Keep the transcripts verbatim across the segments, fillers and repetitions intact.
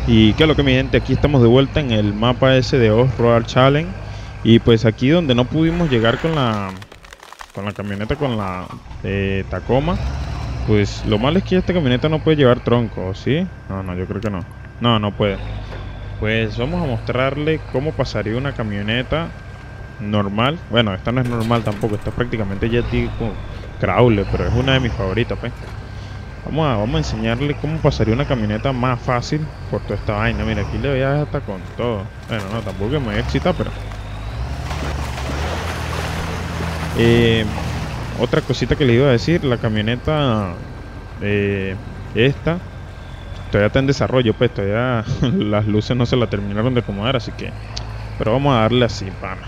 Y qué es lo que mi gente, aquí estamos de vuelta en el mapa ese de Off-Road Challenge. Y pues aquí donde no pudimos llegar con la con la camioneta, con la eh, Tacoma. Pues lo malo es que esta camioneta no puede llevar tronco, ¿sí? No, no, yo creo que no. No, no puede. Pues vamos a mostrarle cómo pasaría una camioneta normal. Bueno, esta no es normal tampoco, esta es prácticamente ya tipo crawler, pero es una de mis favoritas, pues. Vamos a, vamos a enseñarle cómo pasaría una camioneta más fácil por toda esta vaina. Mira, aquí le voy a dar hasta con todo. Bueno, no, tampoco que me voy a excitar, pero... Eh, otra cosita que le iba a decir, la camioneta eh, esta todavía está en desarrollo, pues todavía las luces no se la terminaron de acomodar, así que... Pero vamos a darle así, pana.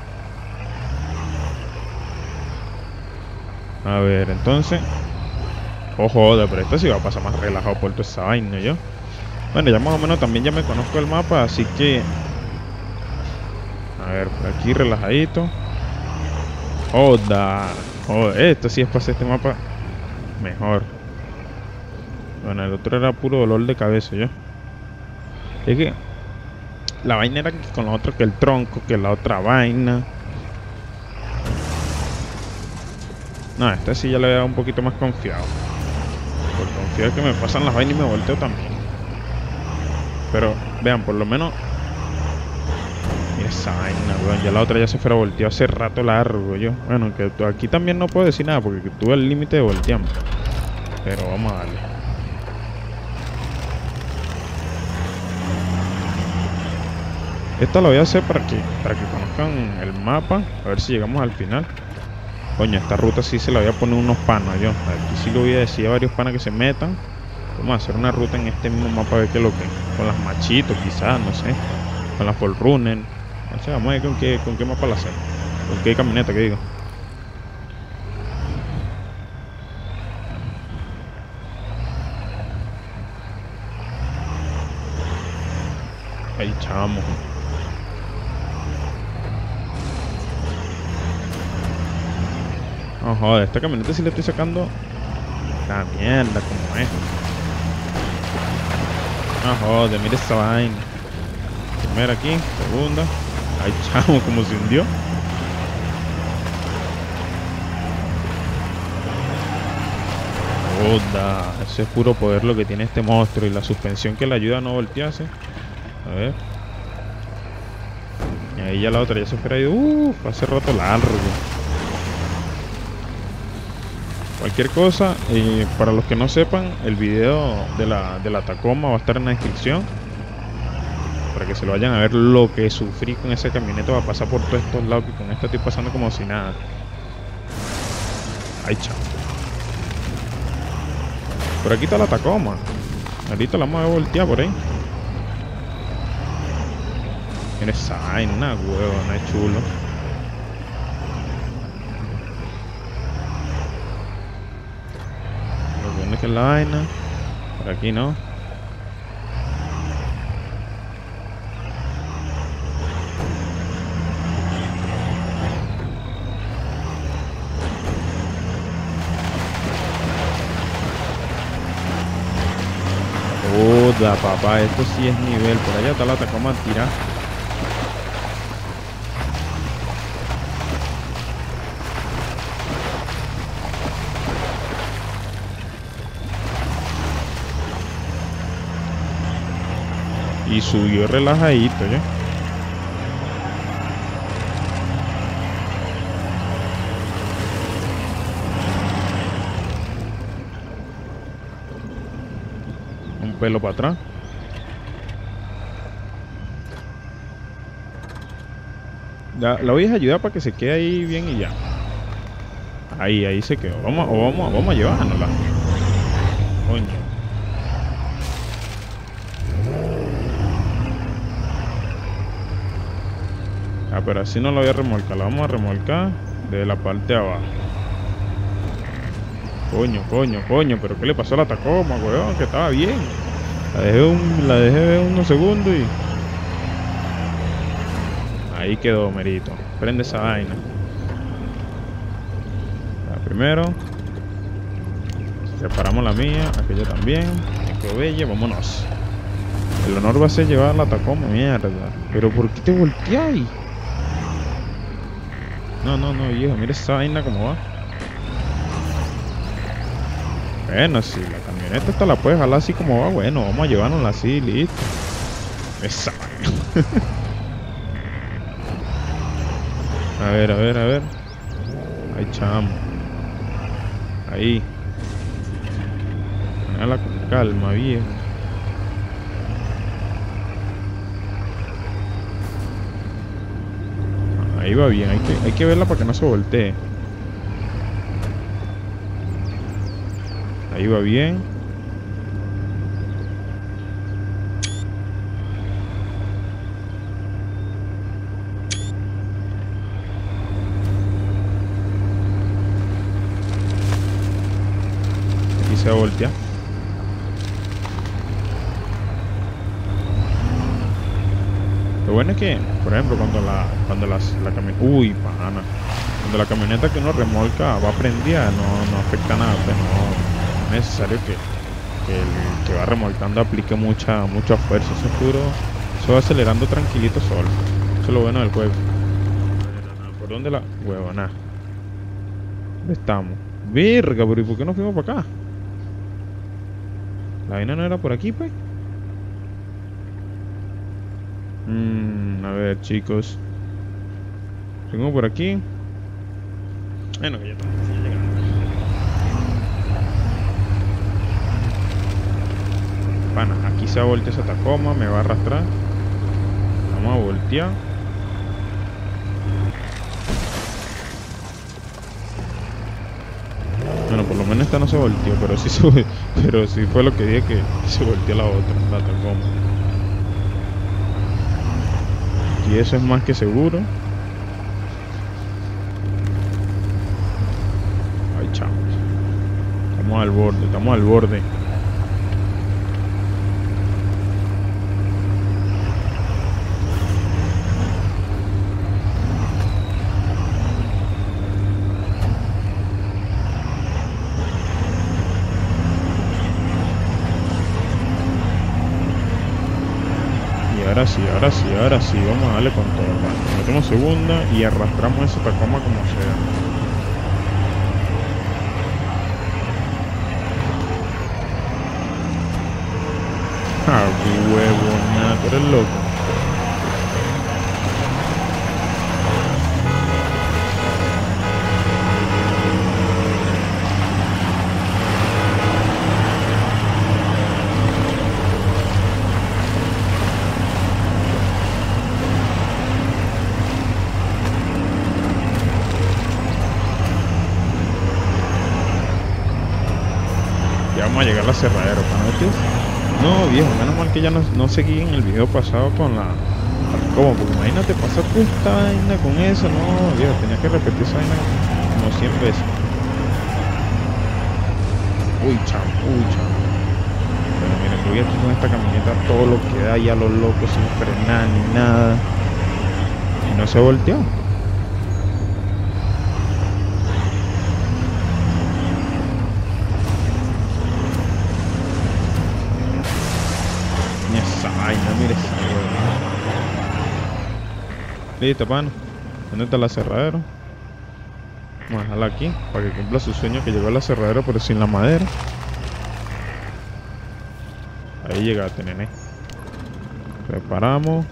A ver, entonces... Ojo, de pero esto sí va a pasar más relajado por toda esa vaina, yo. Bueno, ya más o menos también ya me conozco el mapa, así que... A ver, por aquí relajadito. Joda. Joder, esto sí es para hacer este mapa mejor. Bueno, el otro era puro dolor de cabeza, yo. Es que... La vaina era que con la otra, que el tronco, que la otra vaina. No, esta sí ya le voy a dar un poquito más confiado. Por confiar que me pasan las vainas y me volteo también. Pero, vean, por lo menos... Mira esa vaina, weón. Ya la otra ya se fuera volteado hace rato largo, yo. Bueno, que aquí también no puedo decir nada porque tuve el límite de voltear. Pero vamos a darle. Esta lo voy a hacer para que, para que conozcan el mapa. A ver si llegamos al final. Coño, esta ruta sí se la voy a poner unos panos, yo. Aquí sí lo voy a decir a varios panas que se metan. Vamos a hacer una ruta en este mismo mapa, a ver qué es lo que... Con las machitos quizás, no sé. Con las Forerunner. No sé, vamos a ver con qué, con qué mapa la hacemos. Con qué camioneta, que digo. Ahí, chamo. No joder, esta camioneta sí le estoy sacando la mierda como es. No joder, mira esta vaina. Primera aquí, segunda. Ay, chamo, como se hundió. Joda, eso es puro poder lo que tiene este monstruo. Y la suspensión que le ayuda a no voltearse. A ver. Y ahí ya la otra ya se fuera ido. Uff, hace rato largo. Cualquier cosa, eh, para los que no sepan, el video de la, de la Tacoma va a estar en la descripción. Para que se lo vayan a ver lo que sufrí con esa camioneta. Va a pasar por todos estos lados, que con esta estoy pasando como si nada. Ay, chao. Por aquí está la Tacoma. Ahorita la vamos a voltear por ahí. Mira esa vaina, una huevona, es chulo. ¿Dónde es que es la vaina? Por aquí no. Joda, papá, esto sí es nivel. Por allá está la Tacoma tirada. Y subió relajadito, ¿ya? Un pelo para atrás. La, la voy a ayudar para que se quede ahí bien y ya. Ahí, ahí se quedó. Vamos, o vamos, vamos a llevárnosla. Coño. Ah, pero así no la voy a remolcar. La vamos a remolcar de la parte de abajo. Coño, coño, coño. ¿Pero qué le pasó a la Tacoma, weón? Que estaba bien. La dejé, un, la dejé unos segundos y... Ahí quedó, merito. Prende esa vaina. La primero. Preparamos la mía. Aquella también. Me quedó bella. Vámonos. El honor va a ser llevar la Tacoma, mierda. Pero ¿por qué te volteáis? No, no, no, viejo, mira esa vaina como va. Bueno, si la camioneta esta la puedes jalar así como va, bueno, vamos a llevárnosla así, listo. Esa vaina. A ver, a ver, a ver. Ahí, chamo. Ahí. Manala con calma, viejo. Ahí va bien, hay que, hay que verla para que no se voltee. Ahí va bien. Aquí se va a voltear. Lo bueno es que, por ejemplo, cuando la cuando las, la camioneta... Uy, pana. Cuando la camioneta que uno remolca va prendida, no, no afecta nada. Pues no, no es necesario que, que el que va remolcando aplique mucha mucha fuerza. Eso es puro... Eso va acelerando tranquilito solo. Eso es lo bueno del juego. ¿Por dónde la...? Huevona. ¿Dónde estamos? Verga, pero ¿y por qué no fuimos para acá? La vaina no era por aquí, pues. Mm, a ver, chicos. Tengo por aquí. Bueno, que ya estamos llegando. Pana, aquí se va a voltear esa Tacoma, me va a arrastrar. Vamos a voltear. Bueno, por lo menos esta no se volteó, pero sí se, pero sí fue lo que dije, que se volteó la otra, la Tacoma. Y eso es más que seguro. Ay, chavos. Estamos al borde, estamos al borde. Ahora sí, ahora sí, ahora sí, vamos a darle con todo. Vale. Metemos segunda y arrastramos esa Tacoma como sea. Ah, qué huevo, nada, tú eres loco. Ya vamos a llegar a la Cerradero, ¿panotes? No, viejo, menos mal que ya no, no seguí en el video pasado con la... ¿Cómo? Porque imagínate, pasar toda esta vaina con eso, no, viejo, tenía que repetir esa vaina como cien veces. Uy, chamo, uy, chamo. Bueno, miren, yo voy aquí con esta camioneta todo lo que da ya los locos sin frenar ni nada. Y no se volteó. Vaina, mire. Listo, pana. ¿Dónde está el aserradero? Vamos a dejarla aquí para que cumpla su sueño, que llegó al aserradero pero sin la madera. Ahí llegaste, nene. Preparamos.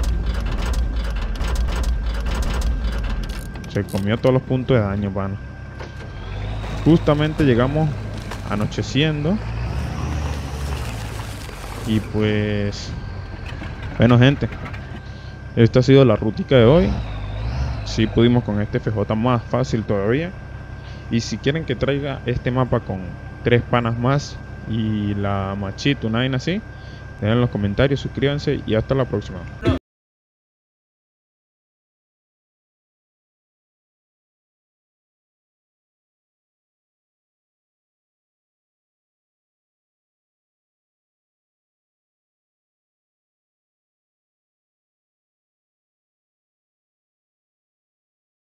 Se comió todos los puntos de daño, pana. Justamente llegamos anocheciendo. Y pues... Bueno, gente, esta ha sido la rutica de hoy. Sí pudimos con este F J más fácil todavía. Y si quieren que traiga este mapa con tres panas más y la machito, una vaina así, dejen en los comentarios, suscríbanse y hasta la próxima.